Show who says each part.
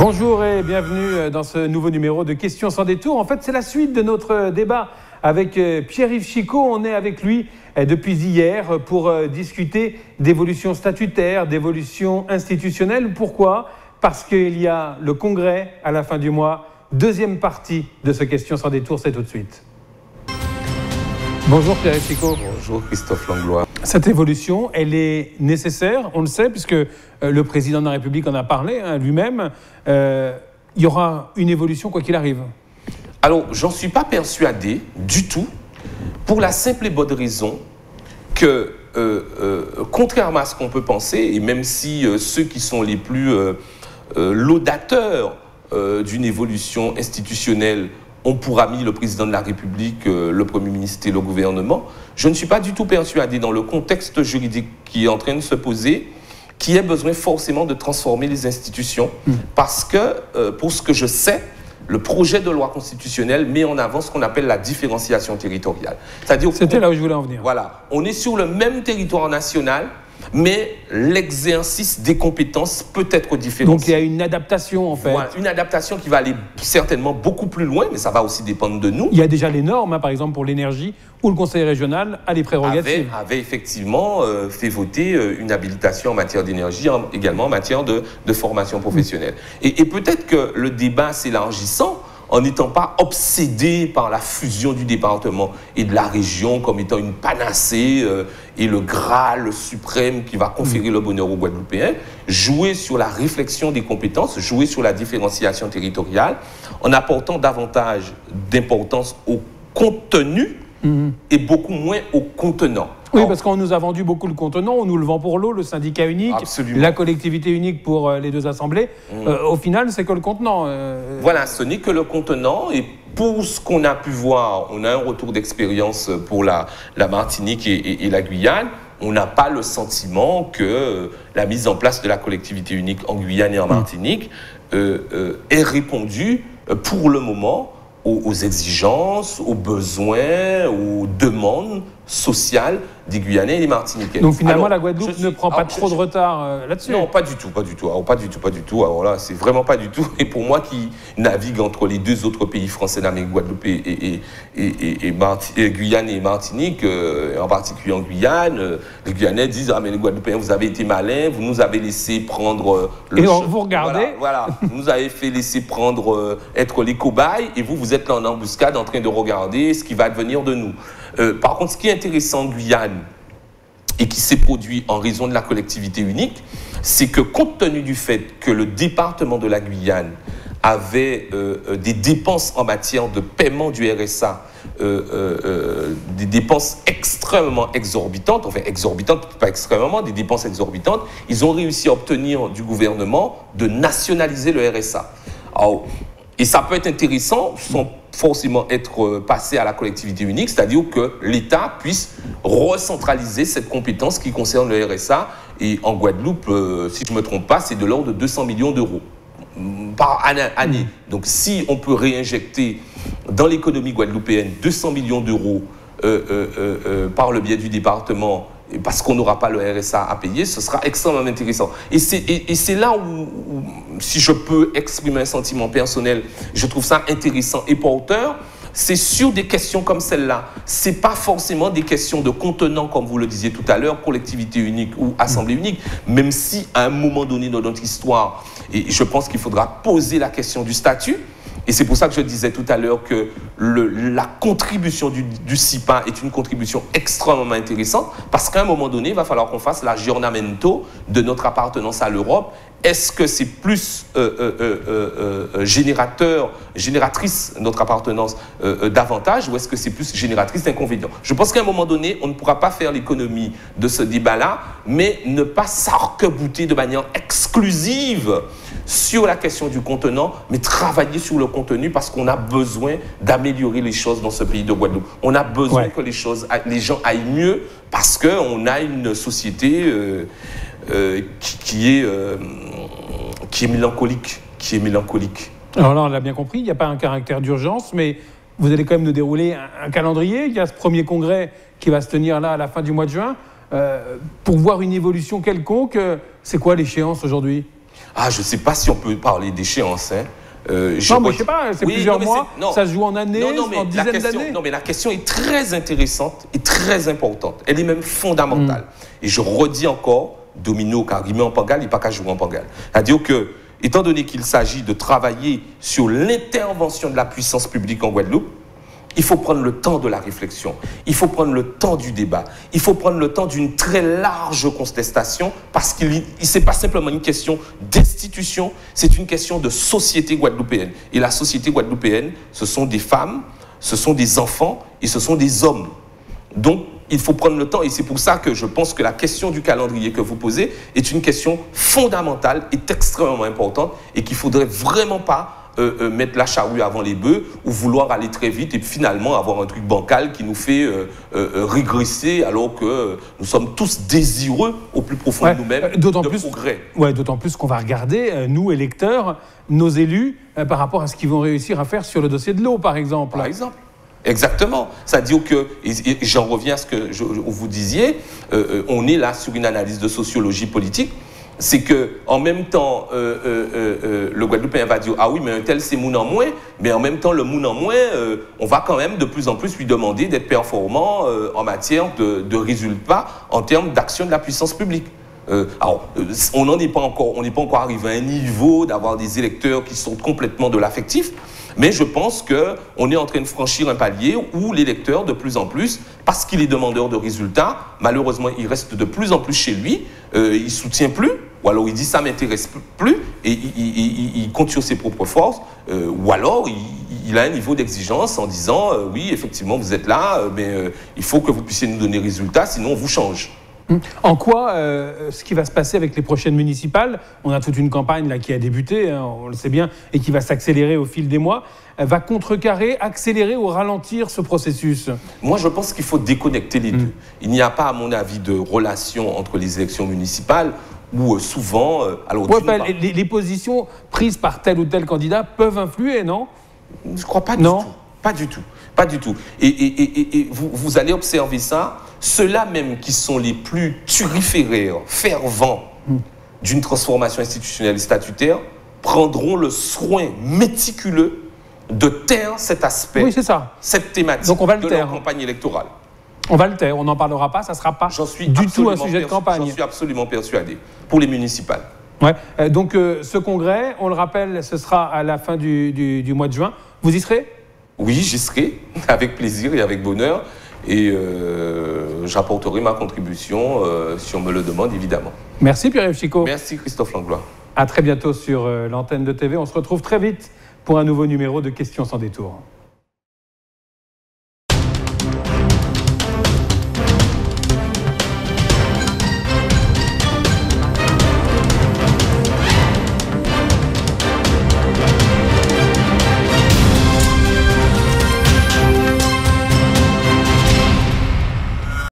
Speaker 1: Bonjour et bienvenue dans ce nouveau numéro de Questions sans détour. En fait, c'est la suite de notre débat avec Pierre-Yves Chicot. On est avec lui depuis hier pour discuter d'évolution statutaire, d'évolution institutionnelle. Pourquoi ? Parce qu'il y a le Congrès à la fin du mois. Deuxième partie de ce Questions sans détour, c'est tout de suite. Bonjour Pierre-Yves Chicot.
Speaker 2: Bonjour Christophe Langlois.
Speaker 1: Cette évolution, elle est nécessaire, on le sait, puisque le président de la République en a parlé lui-même. Il y aura une évolution quoi qu'il arrive.
Speaker 2: Alors, j'en suis pas persuadé du tout, pour la simple et bonne raison que, contrairement à ce qu'on peut penser, et même si ceux qui sont les plus laudateurs d'une évolution institutionnelle ont pour ami le président de la République, le Premier ministre et le gouvernement, je ne suis pas du tout persuadé dans le contexte juridique qui est en train de se poser qu'il y ait besoin forcément de transformer les institutions. Parce que, pour ce que je sais, le projet de loi constitutionnelle met en avant ce qu'on appelle la différenciation territoriale. C'est-à-dire
Speaker 1: C'était là où je voulais en venir.
Speaker 2: Voilà, on est sur le même territoire national, mais l'exercice des compétences peut être différent.
Speaker 1: Donc il y a une adaptation en fait.
Speaker 2: Voilà, une adaptation qui va aller certainement beaucoup plus loin, mais ça va aussi dépendre de nous.
Speaker 1: Il y a déjà les normes, par exemple pour l'énergie, où le Conseil régional a les prérogatives.
Speaker 2: Avait effectivement fait voter une habilitation en matière d'énergie, également en matière de formation professionnelle. Et peut-être que le débat s'élargissant, en n'étant pas obsédé par la fusion du département et de la région comme étant une panacée et le Graal suprême qui va conférer le bonheur aux Guadeloupéens, jouer sur la réflexion des compétences, jouer sur la différenciation territoriale, en apportant davantage d'importance au contenu et beaucoup moins au contenant.
Speaker 1: Oui, parce qu'on nous a vendu beaucoup le contenant, on nous le vend pour l'eau, le syndicat unique, la collectivité unique pour les deux assemblées. Au final, c'est que le contenant.
Speaker 2: Voilà, ce n'est que le contenant. Et pour ce qu'on a pu voir, on a un retour d'expérience pour la Martinique et la Guyane. On n'a pas le sentiment que la mise en place de la collectivité unique en Guyane et en Martinique ait répondu pour le moment aux exigences, aux besoins, aux demandes sociales des Guyanais et des Martiniquais.
Speaker 1: Donc finalement, la Guadeloupe ne prend pas trop de retard là-dessus.
Speaker 2: Non, pas du tout, pas du tout. Alors, pas du tout. Alors là, c'est vraiment pas du tout. Et pour moi qui navigue entre les deux autres pays français d'Amérique, Guadeloupe et Guyane et Martinique, en particulier en Guyane, les Guyanais disent « Ah, mais les Guadeloupéens, vous avez été malins, vous nous avez laissé prendre le... »
Speaker 1: Et vous regardez.
Speaker 2: Voilà. Vous nous avez fait laisser prendre, être les cobayes, et vous êtes là en embuscade en train de regarder ce qui va advenir de nous. Par contre, ce qui est intéressant en Guyane et qui s'est produit en raison de la collectivité unique, c'est que compte tenu du fait que le département de la Guyane avait des dépenses en matière de paiement du RSA, des dépenses extrêmement exorbitantes, enfin exorbitantes, pas extrêmement, des dépenses exorbitantes, ils ont réussi à obtenir du gouvernement de nationaliser le RSA. Alors, et ça peut être intéressant sans forcément être passé à la collectivité unique, c'est-à-dire que l'État puisse recentraliser cette compétence qui concerne le RSA. Et en Guadeloupe, si je ne me trompe pas, c'est de l'ordre de 200 millions d'euros par année. Donc si on peut réinjecter dans l'économie guadeloupéenne 200 millions d'euros par le biais du département, parce qu'on n'aura pas le RSA à payer, ce sera extrêmement intéressant. Et c'est là où, si je peux exprimer un sentiment personnel, je trouve ça intéressant et porteur. C'est sur des questions comme celle-là. Ce n'est pas forcément des questions de contenant, comme vous le disiez tout à l'heure, collectivité unique ou assemblée unique, même si à un moment donné dans notre histoire, et je pense qu'il faudra poser la question du statut. Et c'est pour ça que je disais tout à l'heure que la contribution du CIPA est une contribution extrêmement intéressante, parce qu'à un moment donné, il va falloir qu'on fasse l'aggiornamento de notre appartenance à l'Europe. Est-ce que c'est plus génératrice, notre appartenance, d'avantages, ou est-ce que c'est plus génératrice d'inconvénients? Je pense qu'à un moment donné, on ne pourra pas faire l'économie de ce débat-là, mais ne pas s'arc-bouter de manière exclusive sur la question du contenant, mais travailler sur le contenu, parce qu'on a besoin d'améliorer les choses dans ce pays de Guadeloupe. On a besoin que les gens aillent mieux, parce qu'on a une société qui est mélancolique.
Speaker 1: Alors là, on l'a bien compris, il n'y a pas un caractère d'urgence, mais vous allez quand même nous dérouler un calendrier. Il y a ce premier congrès qui va se tenir là à la fin du mois de juin. Pour voir une évolution quelconque, c'est quoi l'échéance aujourd'hui ?
Speaker 2: Ah, je ne sais pas si on peut parler d'échéance. Hein.
Speaker 1: Non, mais je ne sais pas, c'est plusieurs mois, ça se joue en années, en dizaines d'années.
Speaker 2: Non, mais la question est très intéressante et très importante. Elle est même fondamentale. Et je redis encore, Domino, car il met en Pangal, il n'est pas qu'à jouer en Pangal. C'est-à-dire que, étant donné qu'il s'agit de travailler sur l'intervention de la puissance publique en Guadeloupe, il faut prendre le temps de la réflexion, il faut prendre le temps du débat, il faut prendre le temps d'une très large contestation parce que ce n'est pas simplement une question d'institution, c'est une question de société guadeloupéenne. Et la société guadeloupéenne, ce sont des femmes, ce sont des enfants et ce sont des hommes. Donc, il faut prendre le temps et c'est pour ça que je pense que la question du calendrier que vous posez est une question fondamentale, est extrêmement importante et qu'il ne faudrait vraiment pas mettre la charrue avant les bœufs ou vouloir aller très vite et finalement avoir un truc bancal qui nous fait régresser alors que nous sommes tous désireux au plus profond de nous-mêmes de progrès.
Speaker 1: Ouais, d'autant plus qu'on va regarder, nous électeurs, nos élus, par rapport à ce qu'ils vont réussir à faire sur le dossier de l'eau, par exemple.
Speaker 2: Par exemple. Exactement. C'est-à-dire que, et j'en reviens à ce que vous disiez, on est là sur une analyse de sociologie politique. C'est qu'en même temps, le Guadeloupéen va dire « Ah oui, mais un tel, c'est moun en moins », mais en même temps, le moun en moins, on va quand même de plus en plus lui demander d'être performant en matière de résultats en termes d'action de la puissance publique. Alors, on n'est pas encore arrivé à un niveau d'avoir des électeurs qui sortent complètement de l'affectif, mais je pense qu'on est en train de franchir un palier où l'électeur, de plus en plus, parce qu'il est demandeur de résultats, malheureusement, il reste de plus en plus chez lui, il ne soutient plus, ou alors il dit ça ne m'intéresse plus, et il compte sur ses propres forces, ou alors il a un niveau d'exigence en disant oui, effectivement, vous êtes là, mais il faut que vous puissiez nous donner résultats, sinon on vous change.
Speaker 1: En quoi ce qui va se passer avec les prochaines municipales, on a toute une campagne là qui a débuté, hein, on le sait bien, et qui va s'accélérer au fil des mois, va contrecarrer, accélérer ou ralentir ce processus?
Speaker 2: Moi, je pense qu'il faut déconnecter les deux. Il n'y a pas, à mon avis, de relation entre les élections municipales où souvent...
Speaker 1: les positions prises par tel ou tel candidat peuvent influer, non?
Speaker 2: Je ne crois pas du tout. Pas du tout. Pas du tout. Et vous allez observer ça. Ceux-là même qui sont les plus turiféraires, fervents d'une transformation institutionnelle et statutaire, prendront le soin méticuleux de taire cet aspect, cette thématique.
Speaker 1: Donc on va le taire.
Speaker 2: Leur campagne électorale.
Speaker 1: On va le taire, on n'en parlera pas, ça ne sera pas du tout un sujet de campagne.
Speaker 2: J'en suis absolument persuadé, pour les municipales.
Speaker 1: Ouais. Donc ce congrès, on le rappelle, ce sera à la fin du mois de juin. Vous y serez ?
Speaker 2: Oui, j'y serai, avec plaisir et avec bonheur. Et j'apporterai ma contribution, si on me le demande, évidemment.
Speaker 1: Merci Pierre-Yves Chicot.
Speaker 2: Merci Christophe Langlois.
Speaker 1: À très bientôt sur l'antenne de TV. On se retrouve très vite pour un nouveau numéro de Questions sans détour.